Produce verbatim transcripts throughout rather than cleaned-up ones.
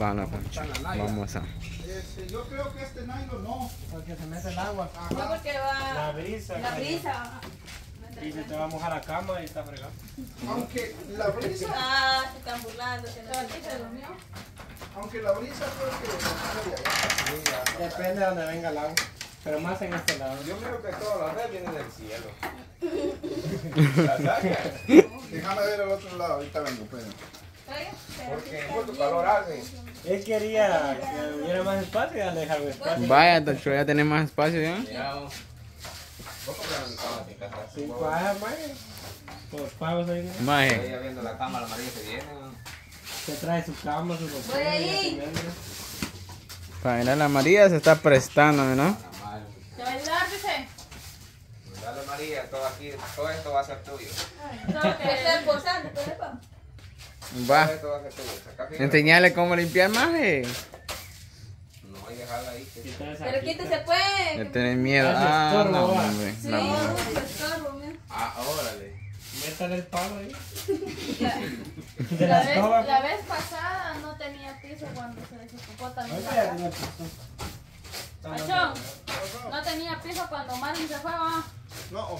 Bueno, Pancho, vamos a... Este, yo creo que este nylon no. Porque se mete el agua. Ajá. No, porque va La brisa. la que- brisa. Y se te va a mojar la cama y está fregado. Aunque la brisa, Ah, se están burlando. Que no se durmió. aunque la brisa creo que no de allá. Depende de donde venga el agua. Pero más en este lado. Yo creo que todas las veces vienen del cielo. ¿La sacas? Déjame ver el otro lado, ahorita vengo, pero. Porque mucho calor hace. Él quería que hubiera más espacio y ya le dejaron espacio. Vaya, Tacho, ya tenés más espacio ya. Mira, vos compraron mi cama sin casa. Sin paja, más. Por pagos ahí, ¿no? Maje, Ella viendo la cama, la María se viene. ¿no? Se trae su cama, su Voy ahí. para mirar la María se está prestando, ¿no? La madre. ¿Te va a ayudar, dice? Dale María, todo aquí, todo esto va a ser tuyo. Tengo que estar posando, ¿qué le pasa? Va, Todo esto va a ser tuyo. Saca fibra. enseñale cómo limpiar, maje. No, hay que dejarla ahí. que- Pero quítese pues. Ya tenés miedo. Ah, Ah, estorbo, no, va. hombre. Sí, La mujer. uy, estorbo, mira. Ah, órale. Métale el palo ahí. La, De la las vez, escobas. la vez pasada no tenía piso cuando se desocupó también Ahorita la ya casa. tiene piso. Pachón, no tenía piso cuando Marvin se fue, ¿va? No.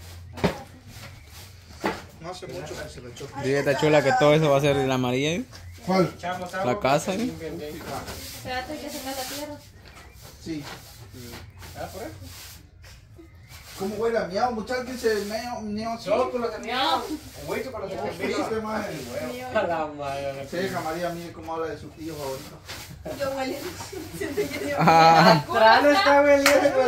No hace mucho que se le echó. Dile a esta chula que todo eso va a ser de la María. ¿Cuál? Echamos La agua casa, para que ¿eh? limpien bien. Espérate que se cae la tierra. Sí. Ah, por eso. ¿Cómo huele a miau? Muchachos que se meo, miau. Solo tú lo tenías. Un hueso con los que ¿Viste, maje? A la madre. Sí, hija María, mire cómo habla de su tío favorito. Yo huele. Siento que Dios. Ah, Atrás no está veliendo.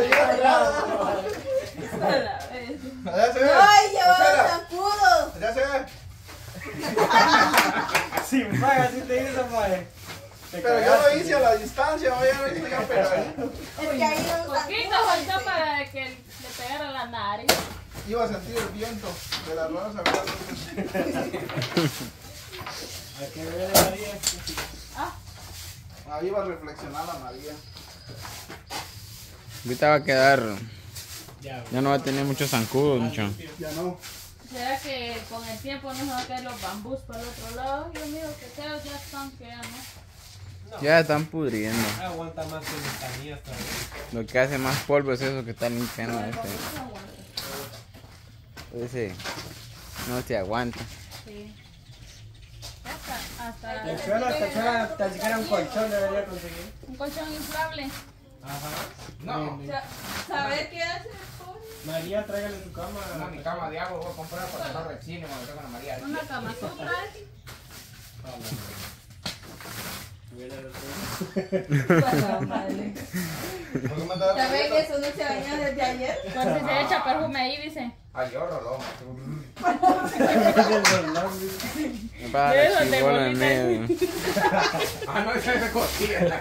¿Ya se ve? ¡Ay, llevaba Espera, zancudo! ¿Ya se ve? Sin paga, si te hizo, madre. Te Pero yo cagaste. lo hice a la distancia, vaya a ver que ya pegadito. Es que ahí no Poquito faltó para que le pegara la nariz. Iba a sentir el viento de las ruedas a ver. ¿A qué huele María? Ahí iba a reflexionar la María. ahorita va a quedar. Ya, Ya no va a tener muchos zancudos, mucho. Ya no. ¿Será que con el tiempo no se van a caer los bambús para el otro lado? Yo miro que feos ya están quedando. Ya están pudriendo. aguanta más que mis canillas también. Lo que hace más polvo es eso que está limpiando No, ese. no aguanta. Ese no se aguanta. Sí. Hasta, hasta El suelo, hasta el suelo, tan siquiera un colchón debería conseguir. un colchón inflable. Ajá. No. Sa- ¿Saber qué hace? Pobre. María, tráigale su cama. No, mi cama de agua voy a comprar para que no rechine cuando tengo a la María. Una cama sutra. Para madre. ¿Por qué me andaba ¿Sabes que eso no se bañó desde ayer? Cuando se echa perfume ahí, dice. Ay, yo no, Para Eso la de chibola en bolita. medio. Ah, no, esa es de costilla.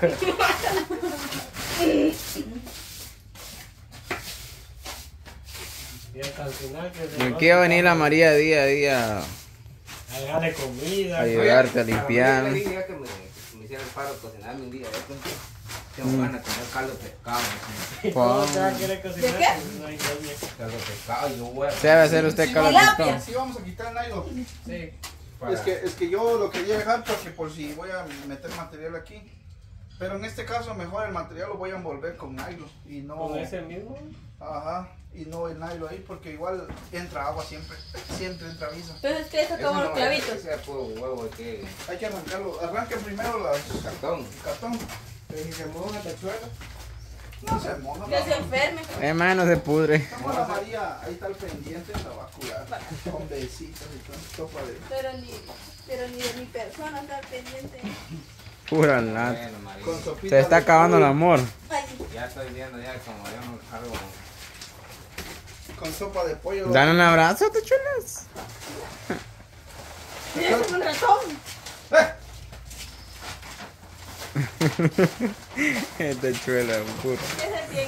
Y hasta el final que se Y aquí va a venir la María día a día a darle comida. a ayudarte a limpiar. Le dije que me, que me hiciera el paro de cocinarme un día. Tengo ganas de comer caldo de pescado. ¿no? ¿Cómo te va a querer cocinar? ¿De qué? si no hay doña? Caldo de pescado y yo voy a... ¿Se debe hacer usted calentito? Sí, vamos a quitar el nylon. Sí. Es que, es que yo lo quería dejar porque por si voy a meter material aquí. Pero en este caso mejor el material lo voy a envolver con nylon y no. ¿Con ese mismo? Ajá. Y no el nylon ahí porque igual entra agua siempre. Siempre entra visa. Entonces, ¿qué es Ese como no, los clavitos? ese es puro huevo que... Hay que arrancarlo. Arranquen primero las Cartón. cartón. Pero si se moja, te chuela. No se moja. Que se enferme. Es no se pudre. Estamos la María, ahí está el pendiente, la va a curar. Con besitos y todo. Sopa de. Pero ni, pero ni de mi persona estar pendiente. Pura lata. Bueno, María. Con sopita Se está de acabando el pollo. amor. Ay, Ya estoy viendo ya como yo no cargo... Con sopa de pollo. Dale un abrazo, te chulas. es un ratón. Este chuela, puro. Ese es bien.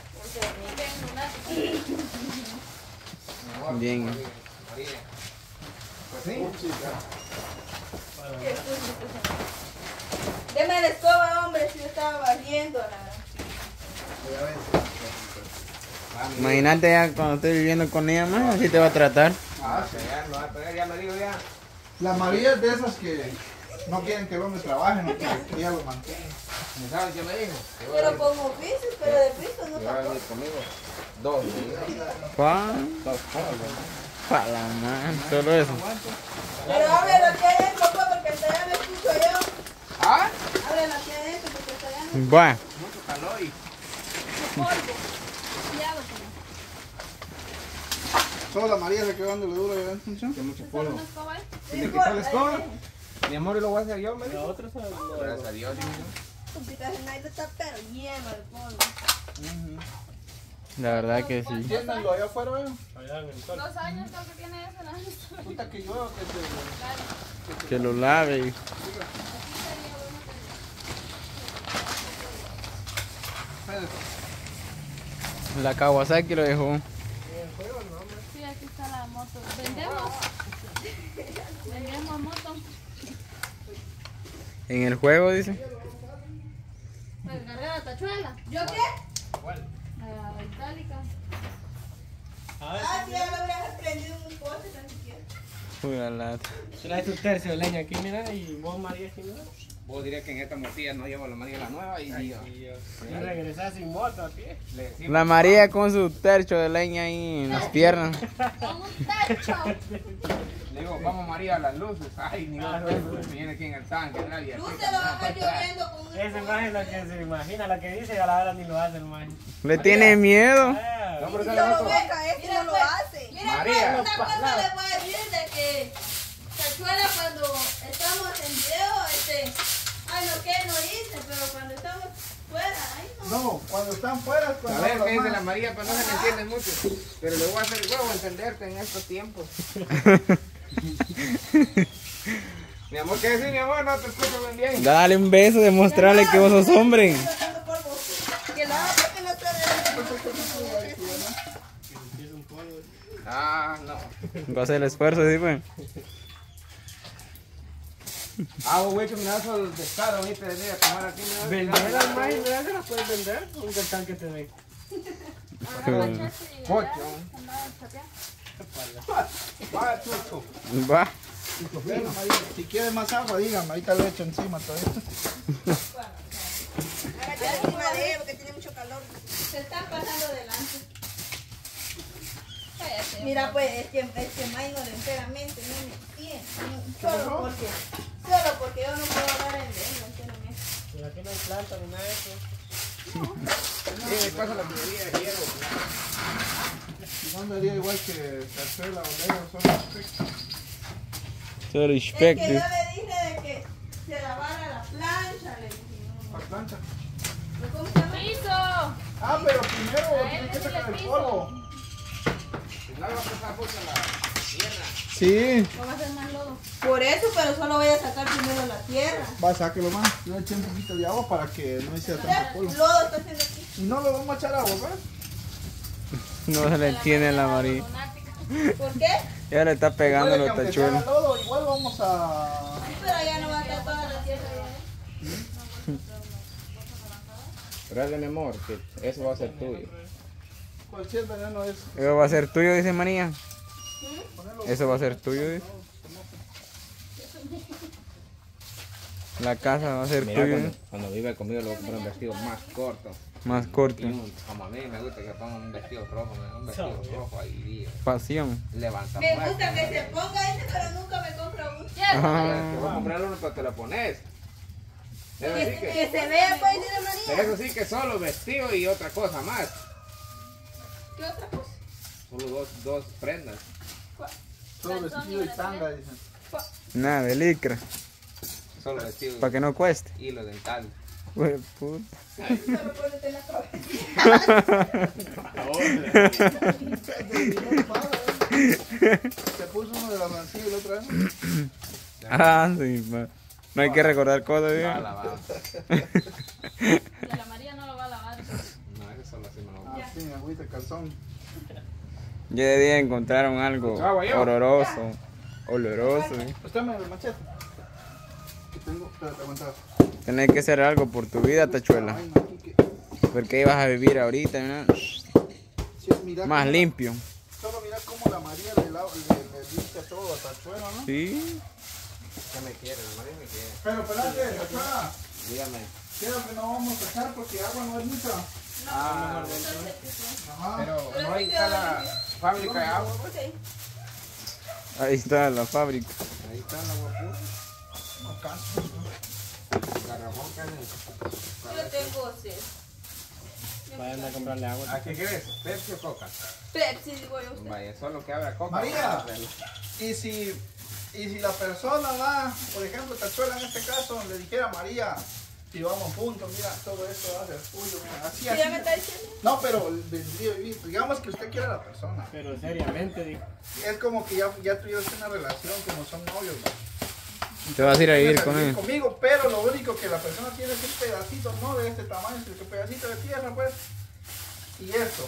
Bien lunático. Bien. María. Pues sí. Qué susto. Deme la escoba, hombre, si yo estaba barriendo la. Imagínate ya cuando estés viviendo con ella más, así te va a tratar. Ah, sí, ya lo va a pegar, ya lo digo ya. La María es de esas que No quieren que el hombre trabaje, no quieren que ella lo mantenga. ¿Sabes qué me dijo? Que voy a Pero venir- con oficios, pero de piso no que va a tampoco. venir conmigo. Dos, me dijo. Pa, Dos polvos. pa la man, solo eso. Pero ábrelo aquí adentro, pues, porque hasta allá me escucho yo. ¿Ah? Ábrelo aquí adentro, porque hasta allá me Va, Mucho calor y... polvo. Ya lo tengo. Solo la María se quedó dándole duro y ven, ¿sí? que mucho ¿Solo polvo. una escoba ahí? Si le quitas la escoba, mi amor, y lo voy a hacer yo, me dijo. Los otros son Gracias a Dios, dijo. Tu pita de nylon está pero lleno de polvo. la verdad que sí. Tiéndanlo allá afuera, ¿eh? allá en el sol. Dos años creo que tiene eso. ¿No? Puta que llueva, que se... Que lo lave. y- La Kawasaki lo dejó. Sí, aquí está la moto. ¿Vendemos? ¿Vendemos moto? En el juego, dice. Para cargar la tachuela. ¿Yo qué? La itálica. A ver, Ah, sí, ya lo habrías prendido en un poste tan siquiera. Pura lata. traes tu tercio de leña aquí, mira, y vos, María, aquí, mira. Vos dirías que en esta mortilla no llevo la María la nueva y... y- Y, yo- y regresás sin moto a pie. le decimos, La María con su tercho de leña ahí en las piernas. Con un techo. le digo, vamos María a las luces. Ay, ni Ah, dos no, no. me viene aquí en el tanque, nadie. Tú aquí, se lo vas a para estar atrás. lloviendo con un Esa imagen es lo que se imagina, lo que dice y a la hora ni lo hace, hermano. Le tiene miedo. Ah, No, pero Y ¿sabes yo lo algo? veo caer, que no lo hace. Mira, María. pues, una cosa le voy a decir de que Tachuela cuando estamos en video, este, ay, no, que no hice, pero cuando estamos fuera, ay, no. No, cuando están fuera, A cuando ver hablan qué dice más. la María, pero no se le entiende mucho. Pero le voy a hacer huevo entenderte en estos tiempos. Mi amor, ¿qué decís, mi amor? No te escucho bien bien. Dale un beso, demostrarle que vos sos hombre. Botando polvo. Que lo haga porque no te Ah, no. Va a hacer el esfuerzo, sí, pues. Ah, güey, que me das el pescado, ¿viste? De ir a tomar aquí. mira. Vender las imágenes, ¿verdad que las puedes vender? Un tal que te den. Pocho. Va, chucho. Va. Bueno, María, si quieres más agua, dígame, ahorita le echo encima todavía. Hágate encima de él porque tiene mucho calor. Se están pasando delante. Cállate. Mira, pues es que, es que minor enteramente no me tiene. Solo porque, solo porque yo no puedo hablar en lengua, enteramente. Pero aquí no hay planta ni nada de eso. Sí, me pasa la tubería de hierro. No me haría igual que Tachuela o Leo, solo aspecto. Solo Es que respect. yo le dije de que se lavara la plancha, le dije. No, La plancha. no. ¿Cómo se llama? ¡Piso! Ah, pero primero A él tienes que le sacar el piso. polvo. Si no, va a pasar mucho la tierra. Sí. No va a ser más lodo. Por eso, pero solo voy a sacar primero la tierra. Va, sáquelo más. Yo eché un poquito de agua para que no hiciera tanto Mira, polvo. lodo está haciendo aquí. Y no le vamos a echar agua, ¿verdad? No se le entiende a la María. ¿Por qué? Ya le está pegando Puede que los aunque se haga tachuelos. lodo, igual vamos a... Sí, pero ya no va a estar toda la tierra ya. Pero mi amor, que eso va a ser tuyo. Cualquier veneno es... Eso va a ser tuyo, dice María. Eso va a ser tuyo, dice. La casa va a ser Mira, tuya. cuando, cuando vive conmigo le voy a comprar un vestido más corto. Más corto. Y un- como a mí me gusta que ponga un vestido rojo, me- un vestido rojo ahí. Pasión. y Levanta Me muerto, gusta que ¿no? se ponga ese, pero nunca me compra uno. Ajá. Te voy a comprar uno para que te lo pones. Debe Que, decir que que, se vea, pues, dice pero María. eso sí que solo vestido y otra cosa más. ¿Qué otra cosa? Solo dos, dos prendas. Todo vestido y tanga, dicen. Nada, de licra. Solo vestido Para que no cueste. y hilo dental. Hue puta. Solo ponete en la cabeza. Se puso uno de la mancilla y el otro vez. Ah, sí, ma. No hay que recordar cosas, Va a ¿sí? lavar. Y a la María no lo va a lavar. No, eso solo así me lo Ah, sí, agüita, calzón. Ya de día encontraron algo ¿Mucho agua yo? oloroso. Oloroso, ¿sí? Préstame el machete. Que tengo, espérate, aguanta. Tenés que hacer algo por tu vida, tachuela. Ay, no, aquí que- Porque ibas a vivir ahorita, ¿no? sí, mira Más cómo- limpio. Solo mira cómo la María le, lava- le, le limpia todo a Tachuela, ¿no? Sí. ¿Qué me quiere? La María me quiere. Pero espérate, Tachuela, Dígame. quiero que no vamos a echar porque agua no hay mucha. Ah, Ajá. pero no hay está la fábrica de agua. Ahí está la fábrica. Ahí está la guapura. No canso. Garrafón que hacen. Yo tengo sed. Vayan a comprarle agua. ¿A qué quieres? ¿Pepsi o Coca? Pepsi, digo yo a usted. Vaya, solo que abra Coca. María. Y si, y si la persona va, por ejemplo, Tachuela en este caso, le dijera a María, si vamos juntos, mira, todo esto va a ser tuyo, mira, así, ¿Sí así. ya me está diciendo? No, pero vendría a vivir, digamos que usted quiere a la persona. Pero seriamente, digo. Es como que ya, ya tuvieron una relación, como son novios, ¿no? Te vas a ir a vivir Vienes con él. conmigo, pero lo único que la persona tiene es un pedacito, no de este tamaño, sino que un pedacito de tierra, pues. Y esto.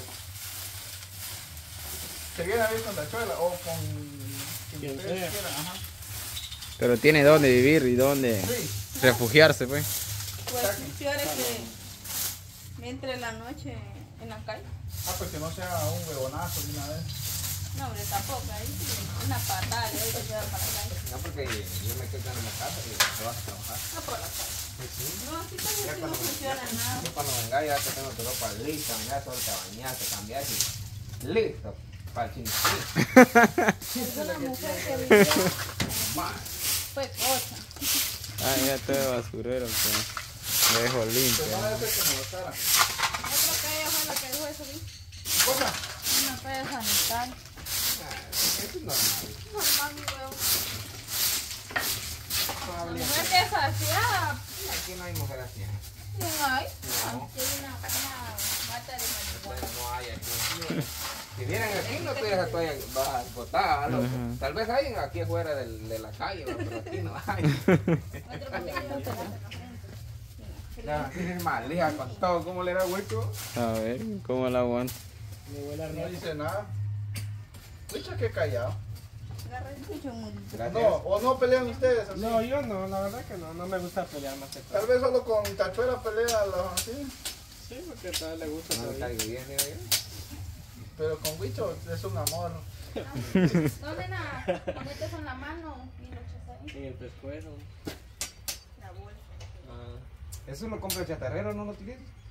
Se viene a vivir con Tachuela o con quien Quien ustedes sea. quieran, ajá. Pero tiene dónde vivir y dónde Sí. refugiarse, pues. Pues peor es que me entre la noche en la calle. Ah, pues que no sea un huevonazo de una vez. No, hombre, tampoco. Ahí sí, una patada le doy que se va para la calle. No, porque yo me quedo en la casa y te vas a trabajar. No por la calle. Pues sí. No, así Ya también sí no cuando, funciona nada. yo cuando venga ya te tengo tu ropa lista, venga, solo te bañas, te cambias y listo para el chinchín. Alguna mujer que vivía fue cosa. Ah, ya todo de basurero, pues. Lo dejo limpio. Pues no debe ser que me lo cara. Yo creo que ella fue la que dijo eso, ¿sí? Cosa. Una peda sanitaria. Eso es normal. Normal, mi huevo. La mujer que es así, ah, Aquí no hay mujer así. ¿eh? ¿Quién hay? No, tiene una, una mata de marihuana. no hay aquí. Si vieran aquí no tuvieras toalla botada, loco. Ajá. Tal vez hay aquí afuera del, de la calle, ¿no? Pero aquí no hay. Otro pequeño te la Ya, tienes malija con todo, ¿cómo le da hueco? A ver, ¿cómo la aguanto? Me huele a No riel. dice nada. Escucha que callado. Agarra el bicho muy. Gracias. No, o no pelean ustedes así. No, yo no, la verdad que no. No me gusta pelear más que todo. Tal vez solo con Tachuela pelea la- así. Sí, porque a todas le gusta No me todavía. caigo bien, digo yo. Pero con Wicho es un amor. No, nena, lo metes en la mano y lo echas ahí. En el pescuezo. La bolsa. Ah. Eso lo compra el chatarrero, no lo utilizo.